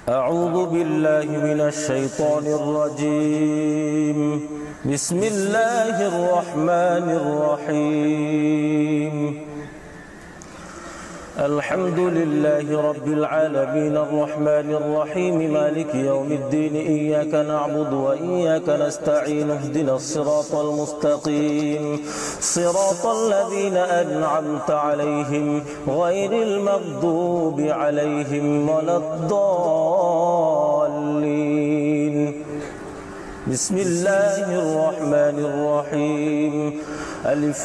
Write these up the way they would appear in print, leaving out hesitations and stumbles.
أعوذ بالله من الشيطان الرجيم. بسم الله الرحمن الرحيم. الحمد لله رب العالمين الرحمن الرحيم مالك يوم الدين إياك نعبد وإياك نستعين اهدنا الصراط المستقيم صراط الذين أنعمت عليهم غير المغضوب عليهم ولا الضالين. بسم الله الرحمن الرحيم. ألف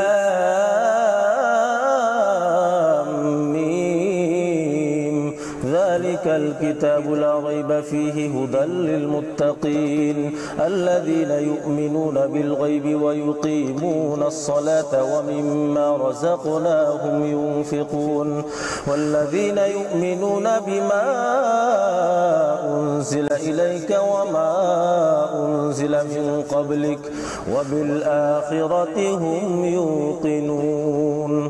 لام ميم ذلك الكتاب لا ريب فيه هدى للمتقين الذين يؤمنون بالغيب ويقيمون الصلاة ومما رزقناهم ينفقون والذين يؤمنون بما أنزل إليك وما أنزل من قبلك وبالآخرة هم يوقنون.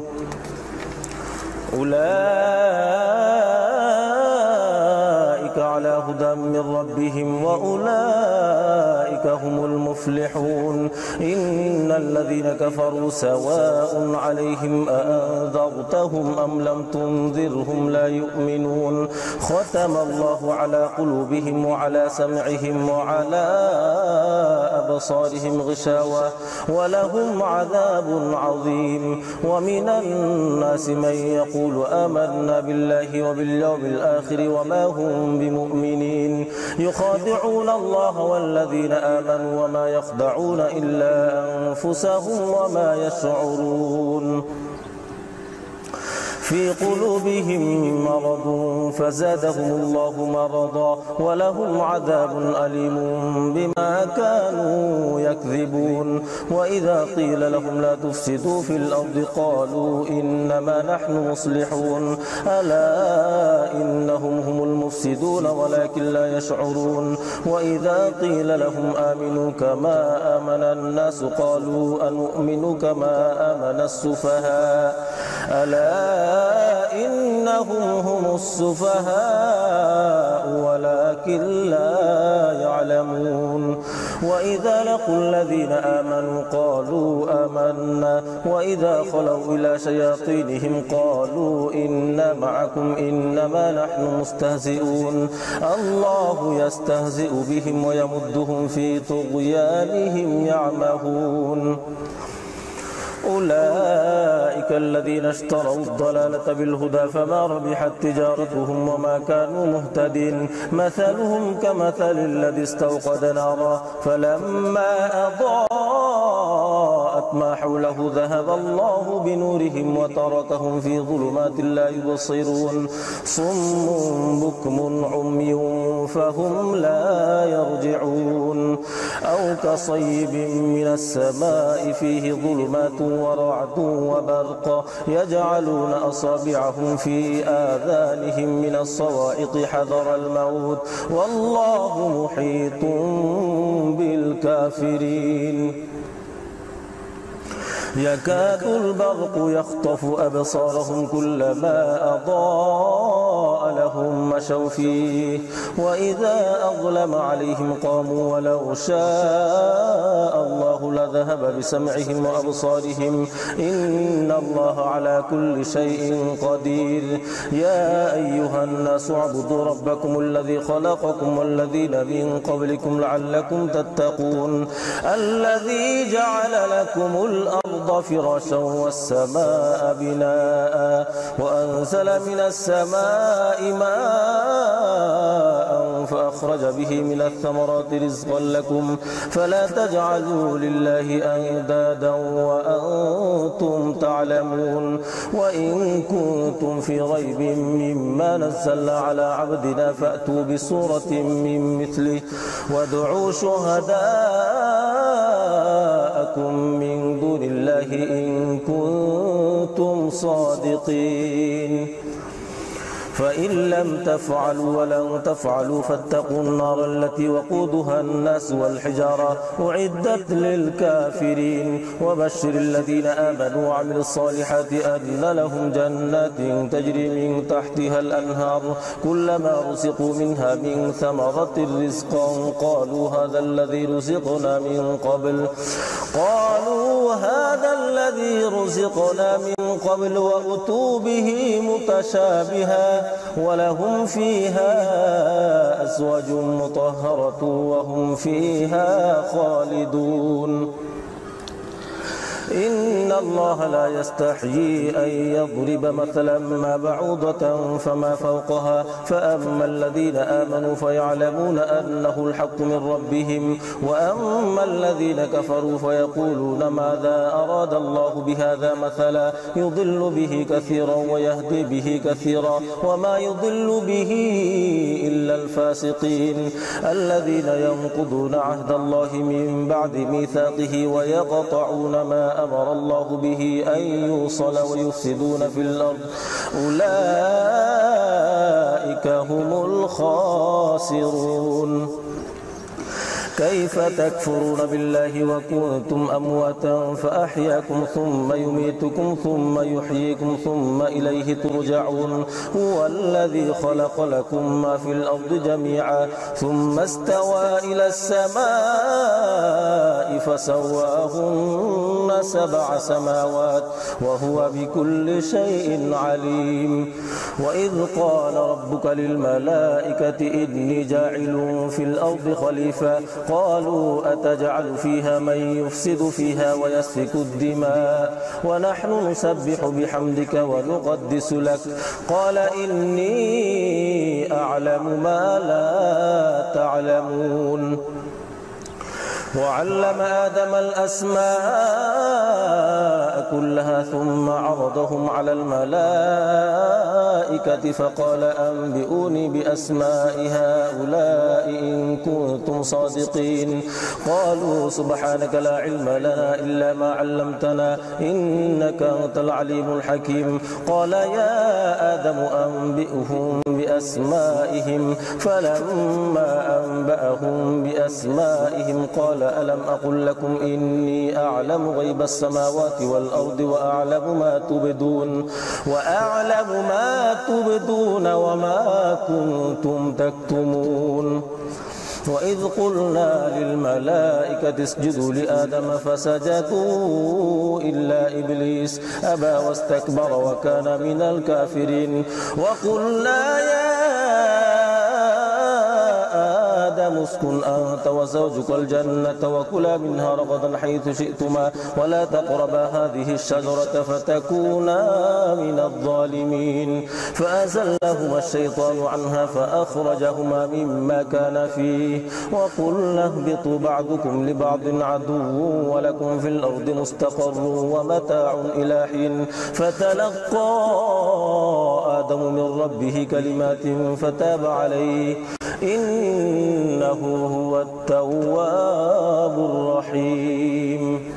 أولئك على هدى من ربهم وأولئك هم المفلحون. إن الذين كفروا سواء عليهم أأنذرتهم أم لم تنذرهم لا يؤمنون. ختم الله على قلوبهم وعلى سمعهم وعلى أبصارهم غشاوة ولهم عذاب عظيم. ومن الناس من يقول آمنا بالله وباليوم الآخر وما هم بمؤمنين يخادعون الله والذين آمنوا وما يخدعون إلا أنفسهم وما يشعرون. في قلوبهم مرض فزادهم الله مرضا ولهم عذاب أليم بما كانوا يكذبون. وإذا قيل لهم لا تفسدوا في الأرض قالوا إنما نحن مصلحون ألا إنهم هم المفسدون ولكن لا يشعرون. وإذا قيل لهم آمنوا كما آمن الناس قالوا أنؤمن كما آمن السفهاء ألا إنهم هم السفهاء ولكن لا يعلمون. وإذا لقوا الذين آمنوا قالوا آمنا وإذا خلوا إلى شياطينهم قالوا إنا معكم إنما نحن مستهزئون. الله يستهزئ بهم ويمدهم في طغيانهم يعمهون. أولئك الذين اشتروا الضلالة بالهدى فما ربحت تجارتهم وما كانوا مهتدين. مثلهم كمثل الذي استوقد نارا فلما أضاءت ما حوله ذهب الله بنورهم وتركهم في ظلمات لا يبصرون. صم بكم عمي فهم لا يرجعون. أو كصيب من السماء فيه ظلمات ورعد وبرق يجعلون أصابعهم في آذانهم من الصواعق حذر الموت والله محيط بالكافرين. يكاد البرق يخطف أبصارهم كلما أضاء لهم مشوا فيه وإذا أظلم عليهم قاموا ولو شاء الله لذهب بسمعهم وأبصارهم إن الله على كل شيء قدير. يا أيها الناس اعبدوا ربكم الذي خلقكم والذين من قبلكم لعلكم تتقون. الذي جعل لكم الأرض فراشا والسماء بناء وأنزل من السماء ماء فأخرج به من الثمرات رزقا لكم فلا تجعلوا لله أندادا وأنتم تعلمون. وإن كنتم في ريب مما نزلنا على عبدنا فأتوا بسورة من مثله وادعوا شهداءكم من دون الله إن كنتم صادقين. فإن لم تفعلوا ولن تفعلوا فاتقوا النار التي وقودها الناس والحجارة أعدت للكافرين وبشر الذين آمنوا وعملوا الصالحات أن لهم جنات تجري من تحتها الأنهار كلما رزقوا منها من ثمرة رزقا قالوا هذا الذي رزقنا من قبل وأتوا به متشابها ولهم فيها أزواج مطهرة وهم فيها خالدون إن الله لا يستحيي أن يضرب مثلا ما بعوضة فما فوقها فأما الذين آمنوا فيعلمون أنه الحق من ربهم وأما الذين كفروا فيقولون ماذا أراد الله بهذا مثلا يضل به كثيرا ويهدي به كثيرا وما يضل به إلا الفاسقين الذين ينقضون عهد الله من بعد ميثاقه ويقطعون ما أمر الله به أن يوصل ويفسدون في الأرض أولئك هم الخاسرون كيف تكفرون بالله وكنتم أمواتا فأحياكم ثم يميتكم ثم يحييكم ثم إليه ترجعون هو الذي خلق لكم ما في الأرض جميعا ثم استوى إلى السماء فسواهن 7 سماوات وهو بكل شيء عليم وإذ قال ربك للملائكة إني جاعل في الأرض خليفة قالوا أتجعل فيها من يفسد فيها ويسفك الدماء ونحن نسبح بحمدك ونقدس لك قال إني أعلم ما لا تعلمون وعلم آدم الأسماء كلها ثم عرضهم على الملائكة فقال أنبئوني بأسماء هؤلاء إن كنتم صادقين قالوا سبحانك لا علم لنا إلا ما علمتنا إنك أنت العليم الحكيم قال يا آدم أنبئهم بأسمائهم فلما أنبأهم بأسمائهم قال ألم أقل لكم إني أعلم غيب السماوات والأرض وأعلم ما تبدون وما كنتم تكتمون وإذ قلنا للملائكة اسجدوا لآدم فسجدوا إلا إبليس أبى واستكبر وكان من الكافرين وقلنا يا آدم اسكن أنت وزوجك الجنة وكلا منها رغدا حيث شئتما ولا تقربا هذه الشجرة فتكونا من الظالمين فأزلهما الشيطان عنها فأخرجهما مما كان فيه وقلنا اهبطوا بعضكم لبعض عدو ولكم في الأرض مستقر ومتاع إلى حين فتلقى آدم من ربه كلمات فتاب عليه إنه هو التواب الرحيم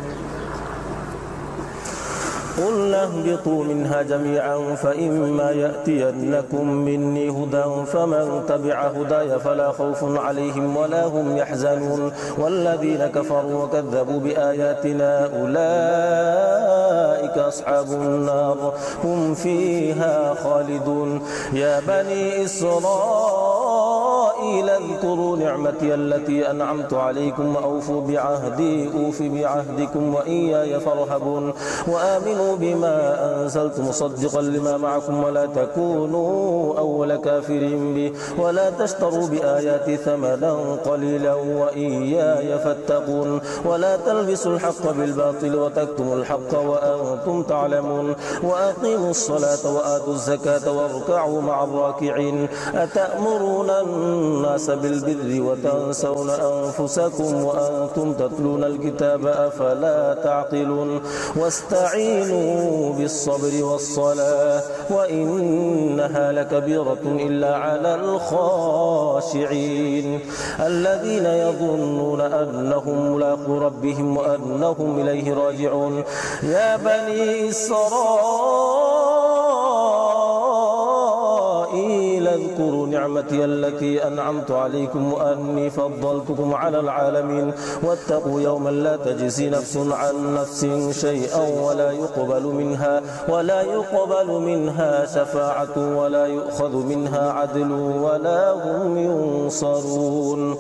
قلنا اهبطوا منها جميعا فإما يأتينكم مني هدى فمن تبع هداي فلا خوف عليهم ولا هم يحزنون والذين كفروا وكذبوا بآياتنا أولئك أصحاب النار هم فيها خالدون يا بني إسرائيل اذكروا نعمتي التي أنعمت عليكم وأوفوا بعهدي أوف بعهدكم وإياي فارهبون وآمنوا بما أنزلت مصدقا لما معكم ولا تكونوا أول كافر به ولا تشتروا بآياتي ثمنا قليلا وإياي فاتقون ولا تلبسوا الحق بالباطل وتكتموا الحق وأنتم تعلمون وأقيموا الصلاة وآتوا الزكاة واركعوا مع الراكعين أتأمرون الناس بالبر وتنسون أنفسكم وأنتم تتلون الكتاب أفلا تعقلون واستعينوا بالصبر والصلاة وإنها لكبيرة إلا على الخاشعين الذين يظنون أنهم ملاقو ربهم وأنهم إليه راجعون يا بني إسرائيل واذكروا نعمتي التي أنعمت عليكم وأني فضلتكم على العالمين واتقوا يوما لا تجزي نفس عن نفس شيئا ولا يقبل منها شفاعة ولا يؤخذ منها عدل ولا هم ينصرون.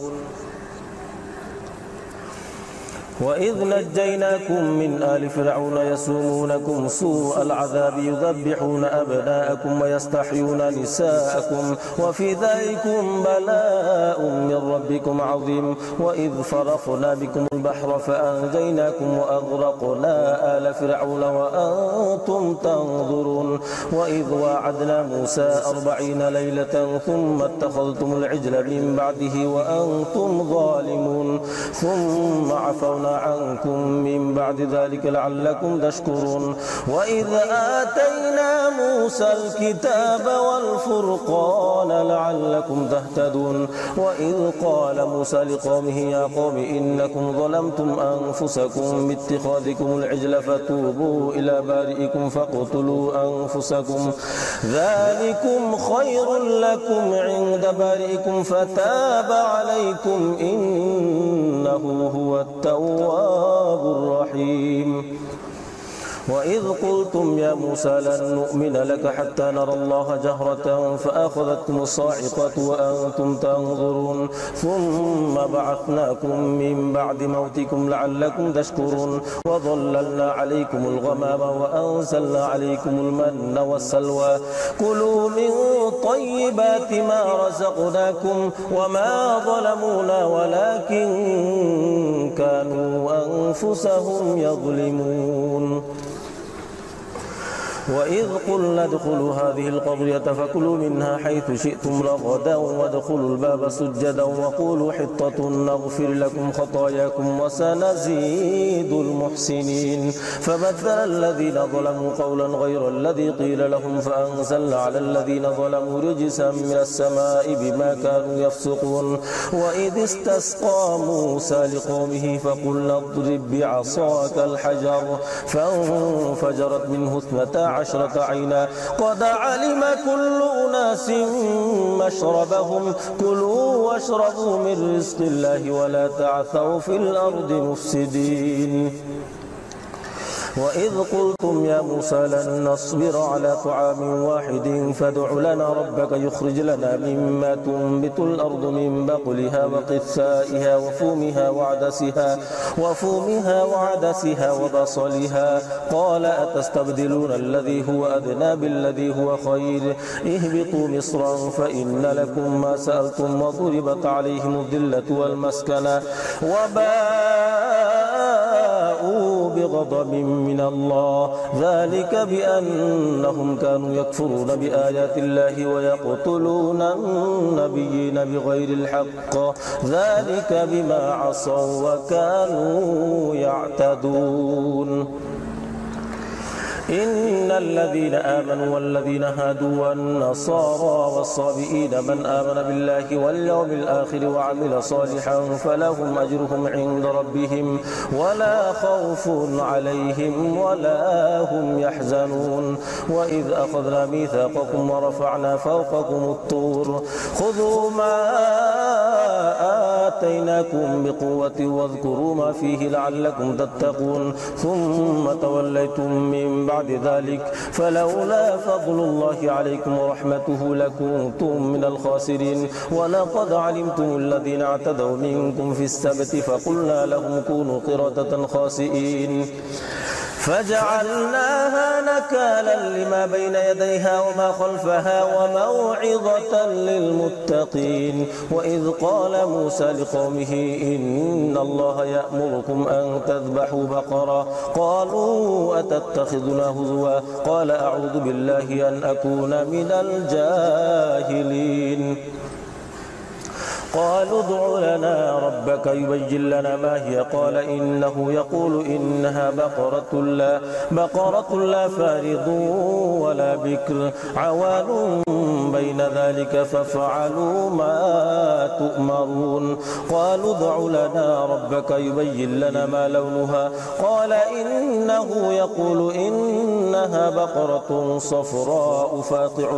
وإذ نجيناكم من آل فرعون يسومونكم سوء العذاب يذبحون أبناءكم ويستحيون نساءكم وفي ذلكم بلاء من ربكم عظيم. وإذ فرقنا بكم البحر فأنجيناكم وأغرقنا آل فرعون وأنتم تنظرون. وإذ واعدنا موسى 40 ليلة ثم اتخذتم العجل من بعده وأنتم ظالمون ثم عفونا عنكم من بعد ذلك لعلكم تشكرون. وإذ آتينا موسى الكتاب والفرقان لعلكم تهتدون. وإذ قال موسى لقومه يا قوم إنكم ظلمتم أنفسكم باتخاذكم العجل فتوبوا إلى بارئكم فاقتلوا أنفسكم ذلكم خير لكم عند بارئكم فتاب عليكم إنه هو التواب الرحيم. وإذ قلتم يا موسى لن نؤمن لك حتى نرى الله جهرة فأخذتكم الصاعقة وأنتم تنظرون ثم بعثناكم من بعد موتكم لعلكم تشكرون. وظللنا عليكم الغمام وأنزلنا عليكم المن والسلوى كلوا من طيبات ما رزقناكم وما ظلمونا ولكن كانوا أنفسهم يظلمون. وإذ قلنا ادخلوا هذه القرية فكلوا منها حيث شئتم رغدا وادخلوا الباب سجدا وقولوا حطة نغفر لكم خطاياكم وسنزيد المحسنين. فبدل الذين ظلموا قولا غير الذي قيل لهم فأنزلنا على الذين ظلموا رجسا من السماء بما كانوا يفسقون. وإذ استسقى موسى لقومه فقلنا اضرب بعصاك الحجر فانفجرت منه 12 عينا قد علم كل أناس مشربهم كلوا واشربوا من رزق الله ولا تعثوا في الأرض مفسدين. وإذ قلتم يا موسى لن نصبر على طعام واحد فادع لنا ربك يخرج لنا مما تنبت الأرض من بقلها وقثائها وفومها وعدسها وبصلها قال أتستبدلون الذي هو أدنى بالذي هو خير اهبطوا مصرا فإن لكم ما سألتم وضربت عليهم الذلة والمسكنة وباءوا بغضب من الله ذلك بأنهم كانوا يكفرون بآيات الله ويقتلون النبيين بغير الحق ذلك بما عصوا وكانوا يعتدون. إن الذين آمنوا والذين هادوا والنصارى والصابئين من آمن بالله واليوم الآخر وعمل صالحا فلهم أجرهم عند ربهم ولا خوف عليهم ولا هم يحزنون. وإذ أخذنا ميثاقكم ورفعنا فوقكم الطور خذوا ما آتيناكم بقوة واذكروا ما فيه لعلكم تتقون ثم توليتم من بعد ذلك فلولا فضل الله عليكم ورحمته لكنتم من الخاسرين. ولقد علمتم الذين اعتدوا منكم في السبت فقلنا لهم كونوا قردة خاسئين فجعلناها نكالا لما بين يديها وما خلفها وموعظة للمتقين. وإذ قال موسى لقومه إن الله يأمركم أن تذبحوا بقرة قالوا أتتخذنا هزوا قال أعوذ بالله أن أكون من الجاهلين. قالوا ادع لنا ربك يبين لنا ما هي قال إنه يقول إنها بقرة لا فارض ولا بكر عوان بين ذلك فافعلوا ما تؤمرون قالوا ادع لنا ربك يبين لنا ما لونها قال إنه يقول إنها بقرة صفراء فاقع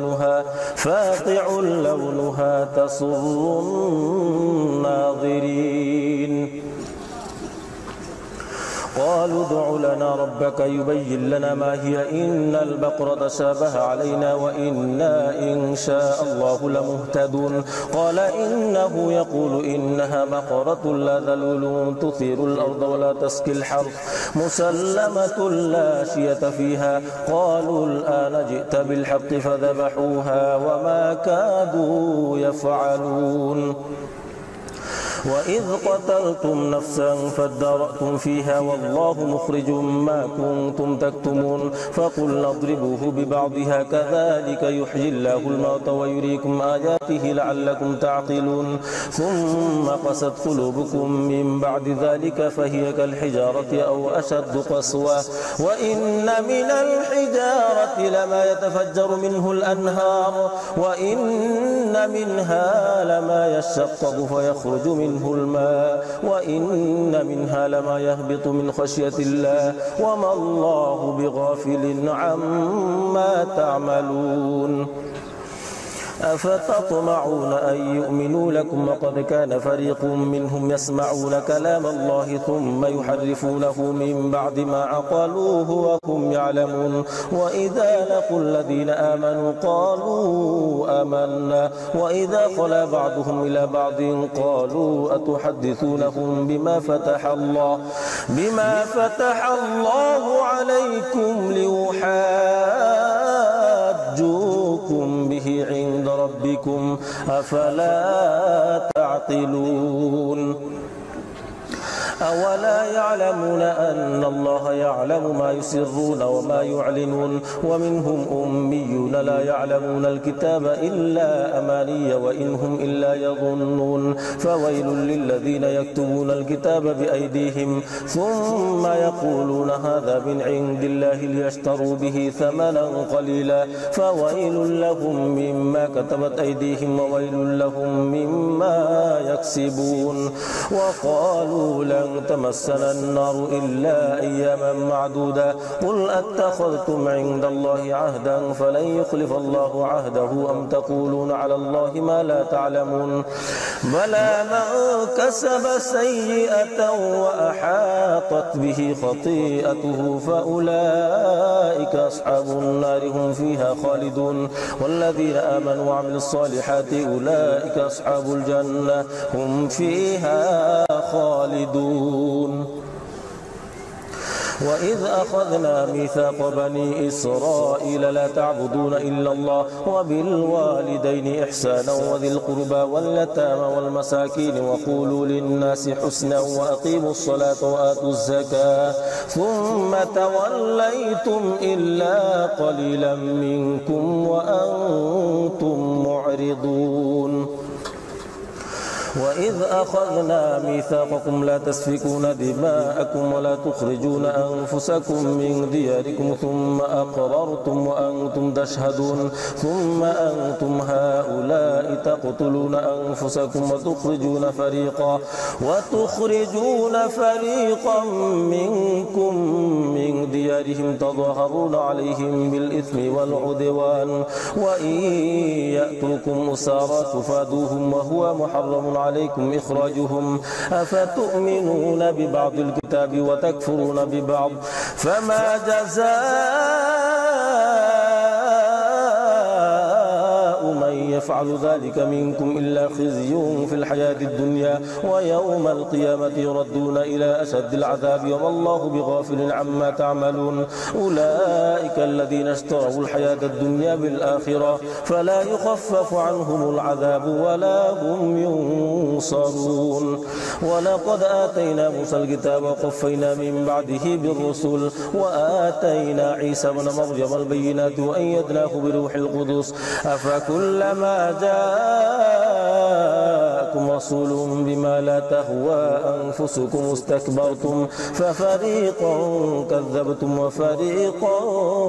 لونها تسر الناظرين قالوا ادع لنا ربك يبين لنا ما هي إن البقرة تشابه علينا وإنا إن شاء الله لمهتدون قال إنه يقول إنها بقرة لا ذلول تثير الأرض ولا تسقي الحرث مسلمة لا شية فيها قالوا الآن جئت بالحق فذبحوها وما كادوا يفعلون وإذ قتلتم نفسا فادارأتم فيها والله مخرج ما كنتم تكتمون فقلنا اضربوه ببعضها كذلك يحيي الله الموتى ويريكم آياته لعلكم تعقلون ثم قست قلوبكم من بعد ذلك فهي كالحجارة أو أشد قسوة وإن من الحجارة لما يتفجر منه الأنهار وإن منها لما يشقق فيخرج منه الماء وإن منها لما يهبط من خشية الله وما الله بغافل عما تعملون أفتطمعون أن يؤمنوا لكم وقد كان فريق منهم يسمعون كلام الله ثم يحرفونه من بعد ما عقلوه وهم يعلمون وإذا لقوا الذين آمنوا قالوا آمنا وإذا خلا بعضهم إلى بعض قالوا أتحدثونهم بما فتح الله عليكم ليحاجوكم به عند ربكم أفلا تعقلون أولا يعلمون أن الله يعلم ما يسرون وما يعلنون ومنهم أميون لا يعلمون الكتاب إلا أماني وإن هم إلا يظنون فويل للذين يكتبون الكتاب بأيديهم ثم يقولون هذا من عند الله ليشتروا به ثمنا قليلا فويل لهم مما كتبت أيديهم وويل لهم مما يكسبون وقالوا لن تمسنا النار إلا أياما معدودة قل أتخذتم عند الله عهدا فلن يخلف الله عهده أم تقولون على الله ما لا تعلمون بلى من كسب سيئة وأحاطت به خطيئته فأولئك أصحاب النار هم فيها خالدون والذين آمنوا وعملوا الصالحات أولئك أصحاب الجنة هم فيها خالدون وإذ أخذنا ميثاق بني إسرائيل لا تعبدون إلا الله وبالوالدين إحسانا وذي القربى واليتامى والمساكين وقولوا للناس حسنا وأقيموا الصلاة وآتوا الزكاة ثم توليتم إلا قليلا منكم وأنتم معرضون وإذ أخذنا ميثاقكم لا تسفكون دماءكم ولا تخرجون أنفسكم من دياركم ثم أقررتم وأنتم تشهدون ثم أنتم هؤلاء تقتلون أنفسكم وتخرجون فريقا منكم من ديارهم تظاهرون عليهم بالإثم والعدوان وإن يأتوكم أسارى تفادوهم وهو محرم عليكم إخراجهم أفتؤمنون ببعض الكتاب وتكفرون ببعض فما جزاء من يفعل ذلك منكم إلا خزي في الحياة الدنيا ويوم القيامة يردون إلى أشد العذاب وما الله بغافل عما تعملون أولئك الذين اشتروا الحياة الدنيا بالآخرة فلا يخفف عنهم العذاب ولا هم ينصرون ولقد آتينا موسى الكتاب وقفينا من بعده بالرسل وآتينا عيسى بن مريم البينات وأيدناه بروح القدس أفكلما جاءكم رسول بما لا تهوى أنفسكم استكبرتم ففريقا كذبتم وفريقا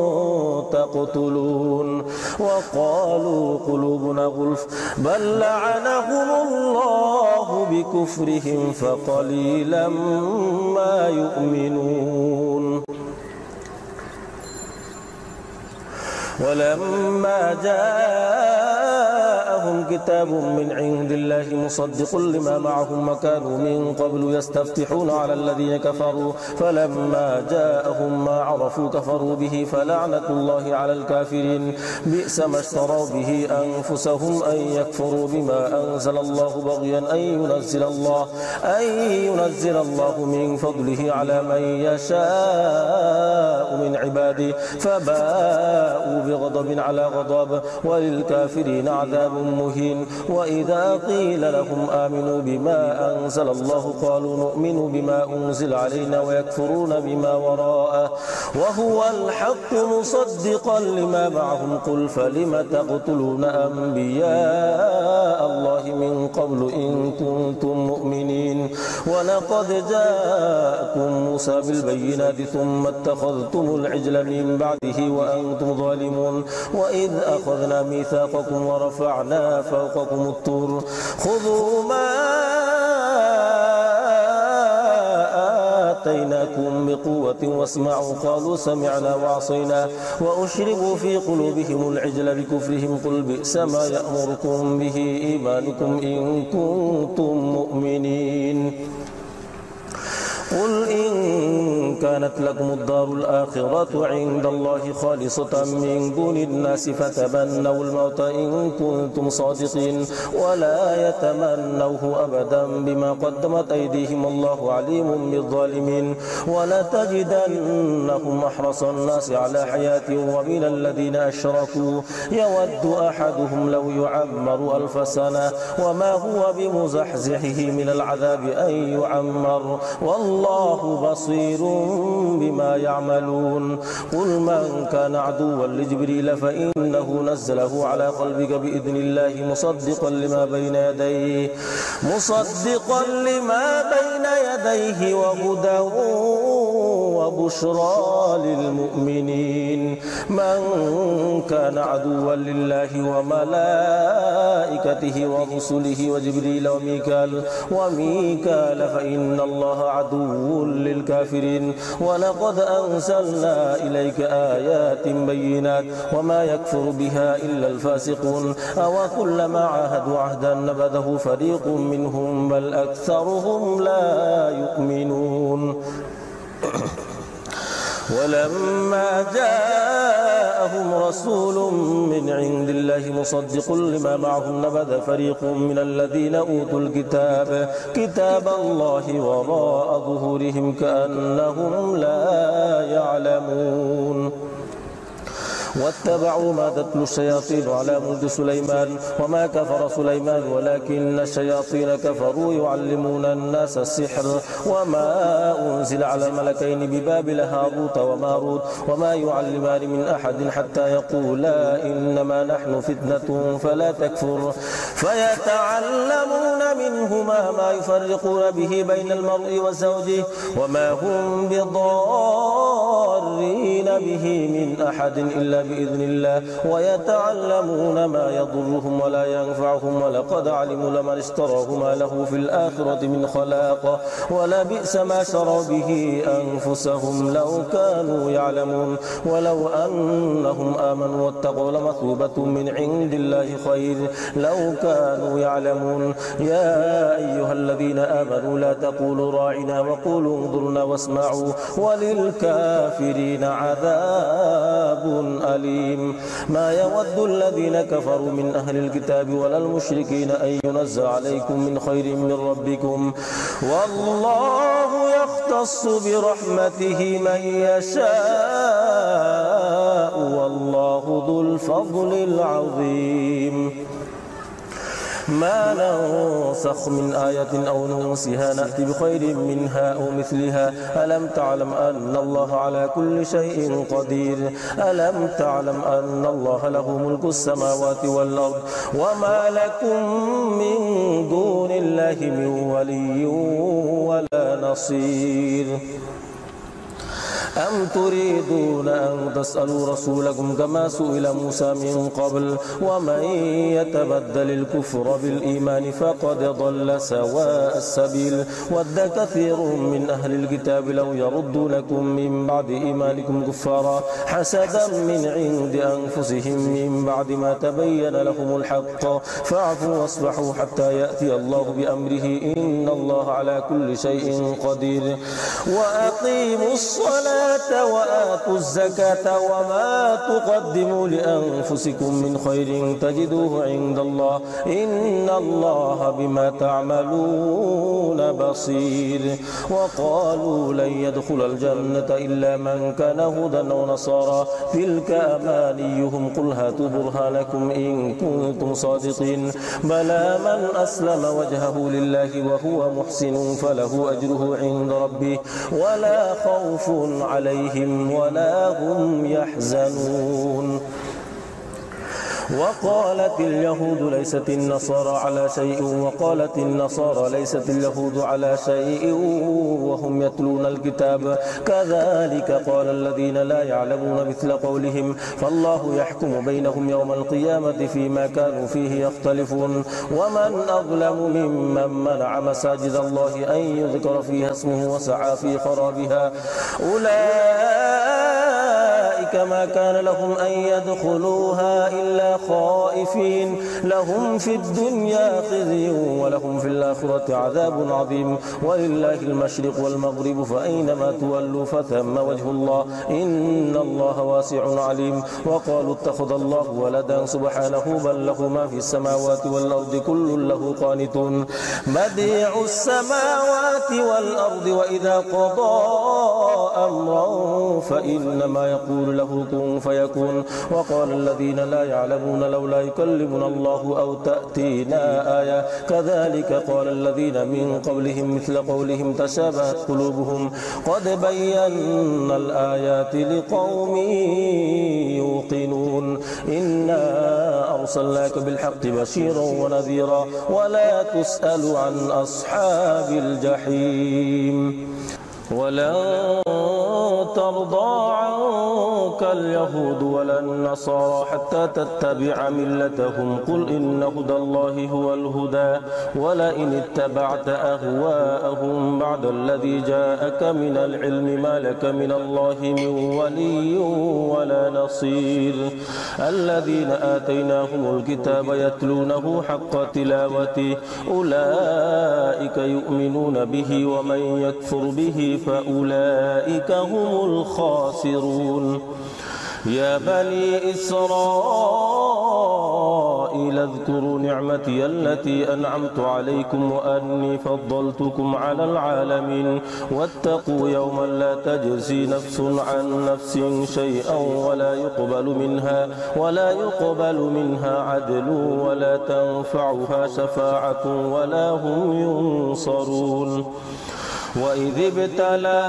تقتلون وقالوا قلوبنا غلف بل لعنهم الله بكفرهم فقليلا ما يؤمنون ولما جاءهم كتاب من عند الله مصدق لما معهم وكانوا من قبل يستفتحون على الذين كفروا فلما جاءهم ما عرفوا كفروا به فلعنة الله على الكافرين بئس ما اشتروا به أنفسهم أن يكفروا بما أنزل الله بغيا أن ينزل الله من فضله على من يشاء من عباده فباءوا بغضب على غضب وللكافرين عذاب مهين وإذا قيل لهم آمنوا بما أنزل الله قالوا نؤمن بما أنزل علينا ويكفرون بما وراءه وهو الحق مصدقا لما معهم قل فلم تقتلون أنبياء الله من قبل إن كنتم مؤمنين ولقد جاءكم موسى بالبينات ثم اتخذتم العجل من بعده وأنتم ظالمون وإذ أخذنا ميثاقكم ورفعنا فوقكم الطور خذوا ما آتيناكم بقوة واسمعوا قالوا سمعنا وعصينا وأشربوا في قلوبهم العجل بكفرهم قل بئس ما يأمركم به إيمانكم إن كنتم مؤمنين قل إن كانت لكم الدار الآخرة عند الله خالصة من دون الناس فتمنوا الموت إن كنتم صادقين ولا يتمنوه أبدا بما قدمت أيديهم الله عليم بالظالمين ولتجدنهم أحرص الناس على حياة ومن الذين أشركوا يود أحدهم لو يعمر 1000 سنة وما هو بمزحزحه من العذاب أن يعمر والله بصير بما يعملون قل من كان عدوا لجبريل فإنه نزله على قلبك بإذن الله مصدقا لما بين يديه وهدى وبشرى للمؤمنين من كان عدوا لله وملائكته ورسله وجبريل وميكال فإن الله عدو للكافرين ولقد أنزلنا إليك آيات بينات وما يكفر بها إلا الفاسقون أو كلما عاهدوا عهدا نبذه فريق منهم بل أكثرهم لا يؤمنون ولما جاءهم رسول من عند الله مصدق لما معهم نبذ فريق من الذين أوتوا الكتاب كتاب الله وراء ظهورهم كأنهم لا يعلمون واتبعوا ما تتلو الشياطين على ملك سليمان وما كفر سليمان ولكن الشياطين كفروا يعلمون الناس السحر وما أنزل على الملكين ببابل هاروت وماروت وما يعلمان من أحد حتى يقولا إنما نحن فتنة فلا تكفر فيتعلمون منهما ما يفرقون به بين المرء وزوجه وما هم بضارين به من أحد إلا بإذن الله ويتعلمون ما يضرهم ولا ينفعهم ولقد علموا لمن اشتراه ما له في الآخرة من خلاق ولبئس ما شروا به أنفسهم لو كانوا يعلمون ولو أنهم آمنوا واتقوا لمثوبة من عند الله خير لو كانوا يعلمون يا أيها الذين آمنوا لا تقولوا راعنا وقولوا انظرنا واسمعوا وللكافرين عذاب أليم ما يود الذين كفروا من أهل الكتاب ولا المشركين أن ينزل عليكم من خير من ربكم والله يختص برحمته من يشاء والله ذو الفضل العظيم ما ننسخ من آية أو ننسها نأتي بخير منها أو مثلها ألم تعلم أن الله على كل شيء قدير ألم تعلم أن الله له ملك السماوات والأرض وما لكم من دون الله من ولي ولا نصير أم تريدون أن تسألوا رسولكم كما سئل موسى من قبل ومن يتبدل الكفر بالإيمان فقد ضل سواء السبيل ود كثير من أهل الكتاب لو يردونكم من بعد إيمانكم كفارا حسدا من عند أنفسهم من بعد ما تبين لهم الحق فاعفوا واصفحوا حتى يأتي الله بأمره إن الله على كل شيء قدير وأقيموا الصلاة وآتوا الزكاة وما تقدموا لأنفسكم من خير تجدوه عند الله إن الله بما تعملون بصير وقالوا لن يدخل الجنة إلا من كان هودا أو نصارى تلك أمانيهم قل هاتوا برهانكم إن كنتم صادقين بلى من أسلم وجهه لله وهو محسن فله أجره عند ربه ولا خوف عليهم ولا هم يحزنون وقالت اليهود ليست النصارى على شيء وقالت النصارى ليست اليهود على شيء وهم يتلون الكتاب كذلك قال الذين لا يعلمون مثل قولهم فالله يحكم بينهم يوم القيامة فيما كانوا فيه يختلفون ومن أظلم ممن منع مساجد الله أن يذكر فيها اسمه وسعى في خرابها أولئك ما كان لهم أن يدخلوها إلا خائفين لهم في الدنيا خزي ولهم في الآخرة عذاب عظيم ولله المشرق والمغرب فأينما تولوا فثم وجه الله إن الله واسع عليم وقالوا اتخذ الله ولدا سبحانه بل له ما في السماوات والأرض كل له قانتون بديع السماوات والأرض وإذا قضى أمرا فإنما يقول له كن فيكون وقال الذين لا يعلمون لولا يكلمنا الله أو تأتينا آية كذلك قال الذين من قبلهم مثل قولهم تشابهت قلوبهم قد بينا الآيات لقوم يوقنون إنا أرسلناك بالحق بشيرا ونذيرا ولا تسأل عن أصحاب الجحيم ولن ترضى عنك اليهود ولا النصارى حتى تتبع ملتهم قل إن هدى الله هو الهدى ولئن اتبعت أهواءهم بعد الذي جاءك من العلم ما لك من الله من ولي ولا نصير الذين آتيناهم الكتاب يتلونه حق تلاوته أولئك يؤمنون به ومن يكفر به فأولئك هم الخاسرون يا بني إسرائيل اذكروا نعمتي التي أنعمت عليكم وأني فضلتكم على العالمين واتقوا يوما لا تجزي نفس عن نفس شيئا ولا يقبل منها عدل ولا تنفعها شفاعة ولا هم ينصرون وإذ ابتلى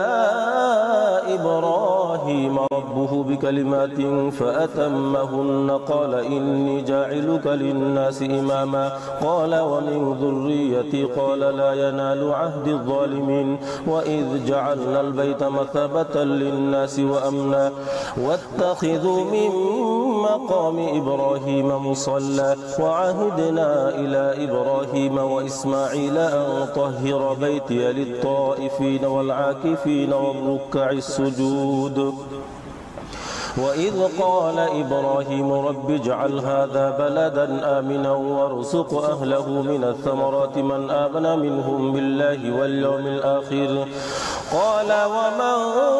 إبراهيم ربه بكلمات فأتمهن قال إني جاعلك للناس إماما قال ومن ذريتي قال لا ينال عهد الظالمين وإذ جعلنا البيت مثابة للناس وأمنا واتخذوا من مقام إبراهيم مصلى وعهدنا إلى إبراهيم وإسماعيل أن طهر بيتي للطائفين والعاكفين والركع السجود وإذ قال إبراهيم رب اجعل هذا بلدا آمنا وارزق أهله من الثمرات من آمن منهم بالله واليوم الآخر قال ومن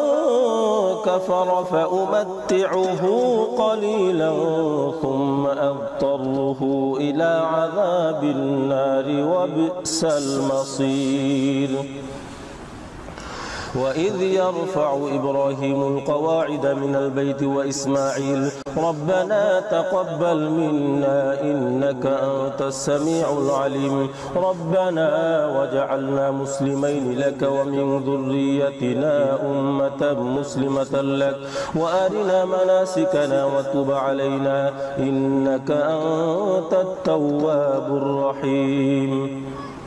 كفر فأمتعه قليلا ثم أضطره إلى عذاب النار وبئس المصير وإذ يرفع إبراهيم القواعد من البيت وإسماعيل ربنا تقبل منا إنك أنت السميع العليم ربنا وجعلنا مسلمين لك ومن ذريتنا أمة مسلمة لك وأرنا مناسكنا وتب علينا إنك أنت التواب الرحيم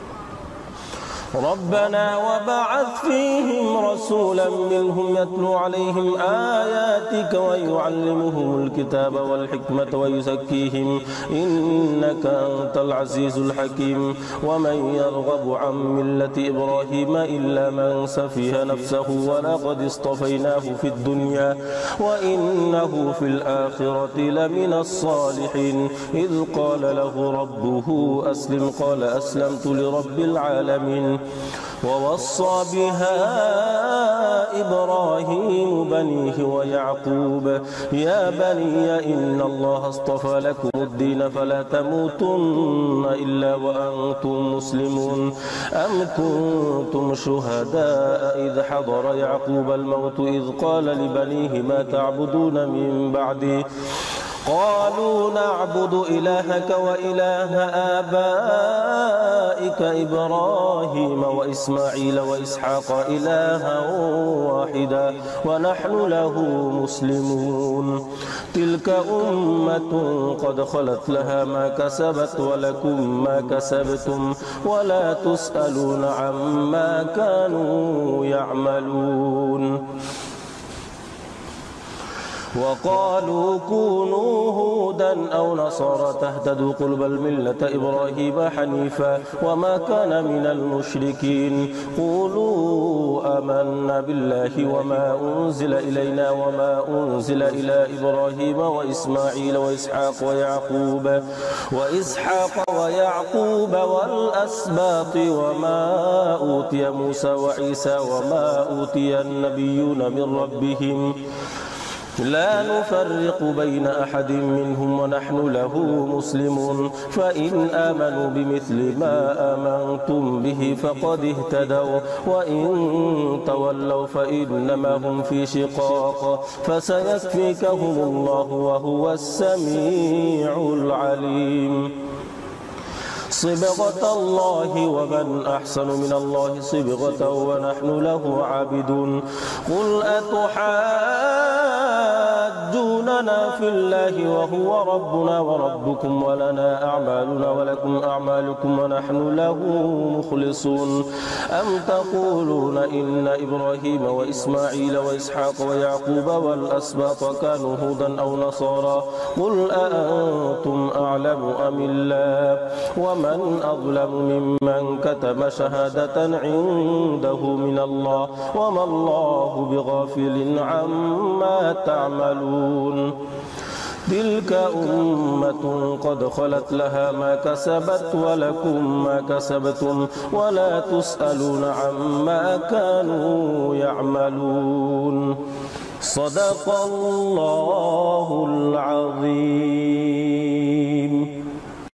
ربنا وبعث فيهم رسولا منهم يتلو عليهم آياتك ويعلمهم الكتاب والحكمة ويزكيهم إنك أنت العزيز الحكيم ومن يرغب عن ملة إبراهيم إلا من سفه نفسه ولقد اصطفيناه في الدنيا وإنه في الآخرة لمن الصالحين إذ قال له ربه أسلم قال أسلمت لرب العالمين ووصى بها إبراهيم بنيه ويعقوب يا بني إن الله اصطفى لكم الدين فلا تموتن إلا وأنتم مسلمون أم كنتم شهداء إذ حضر يعقوب الموت إذ قال لبنيه ما تعبدون من بعدي قالوا نعبد إلهك وإله آبائك إبراهيم وإسماعيل وإسحاق إلها واحدا ونحن له مسلمون تلك أمة قد خلت لها ما كسبت ولكم ما كسبتم ولا تسألون عما كانوا يعملون وقالوا كونوا هودا أو نصارى تهتدوا قل بل ملة إبراهيم حنيفا وما كان من المشركين قولوا آمنا بالله وما أنزل إلينا وما أنزل إلى إبراهيم وإسماعيل وإسحاق ويعقوب والأسباط وما أوتي موسى وعيسى وما أوتي النبيون من ربهم لا نفرق بين أحد منهم ونحن له مسلمون فإن آمنوا بمثل ما آمنتم به فقد اهتدوا وإن تولوا فإنما هم في شقاق فسيكفيكهم الله وهو السميع العليم صبغة الله ومن أحسن من الله صبغة ونحن له عابدون قل أتحاجوننا في الله وهو ربنا وربكم ولنا أعمالنا ولكم أعمالكم ونحن له مخلصون أم تقولون إن إبراهيم وإسماعيل وإسحاق ويعقوب والأسباط كانوا هودا أو نصارى قل أأنتم أعلم أم الله ومن أظلم ممن كتم شهادة عنده من الله وما الله بغافل عما تعملون تلك أمة قد خلت لها ما كسبت ولكم ما كسبتم ولا تسألون عما كانوا يعملون صدق الله العظيم.